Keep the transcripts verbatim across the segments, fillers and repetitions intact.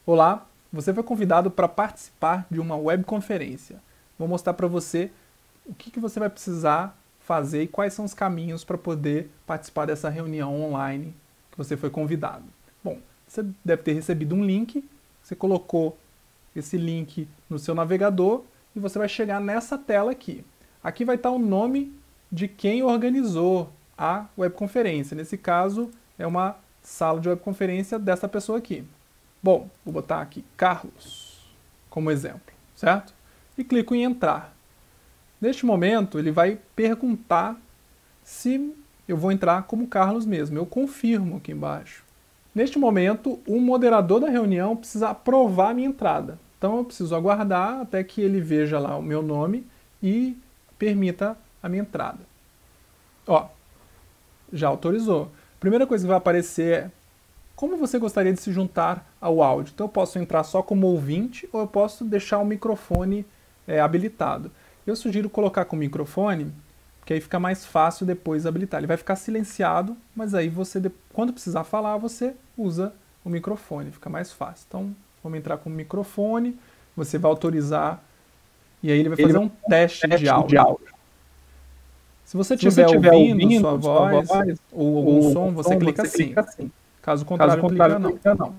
Olá, você foi convidado para participar de uma webconferência. Vou mostrar para você o que, que você vai precisar fazer e quais são os caminhos para poder participar dessa reunião online que você foi convidado. Bom, você deve ter recebido um link, você colocou esse link no seu navegador e você vai chegar nessa tela aqui. Aqui vai estar o nome de quem organizou a webconferência. Nesse caso, é uma sala de webconferência dessa pessoa aqui. Bom, vou botar aqui Carlos como exemplo, certo? E clico em entrar. Neste momento, ele vai perguntar se eu vou entrar como Carlos mesmo. Eu confirmo aqui embaixo. Neste momento, o moderador da reunião precisa aprovar a minha entrada. Então eu preciso aguardar até que ele veja lá o meu nome e permita a minha entrada. Ó, já autorizou. A primeira coisa que vai aparecer é como você gostaria de se juntar ao áudio. Então eu posso entrar só como ouvinte ou eu posso deixar o microfone é, habilitado. Eu sugiro colocar com o microfone, porque aí fica mais fácil depois habilitar. Ele vai ficar silenciado, mas aí você, quando precisar falar, você usa o microfone, fica mais fácil. Então vamos entrar com o microfone, você vai autorizar e aí ele vai fazer um teste de áudio. Se você estiver ouvindo, ouvindo sua voz, sua voz ou algum ou som, você, som, clica, você clica assim. assim. Caso contrário, Caso contrário clica, clica não. não.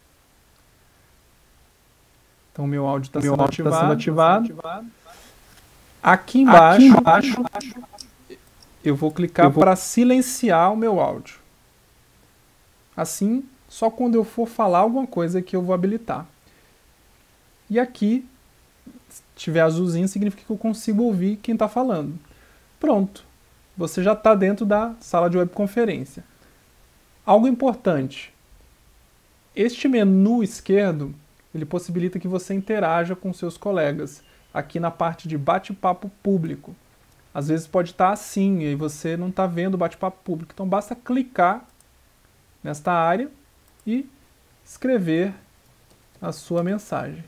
Então o meu áudio está sendo, sendo ativado. Aqui embaixo, Aqui embaixo eu vou clicar vou... para silenciar o meu áudio. Assim, só quando eu for falar alguma coisa que eu vou habilitar. E aqui, se tiver azulzinho, significa que eu consigo ouvir quem está falando. Pronto, você já está dentro da sala de webconferência. Algo importante, este menu esquerdo, ele possibilita que você interaja com seus colegas, aqui na parte de bate-papo público. Às vezes pode estar assim, e aí você não está vendo o bate-papo público, então basta clicar nesta área e escrever a sua mensagem.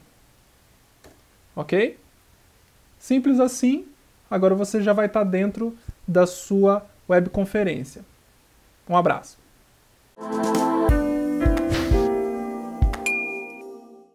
Ok? Simples assim. Agora você já vai estar dentro da sua webconferência. Um abraço.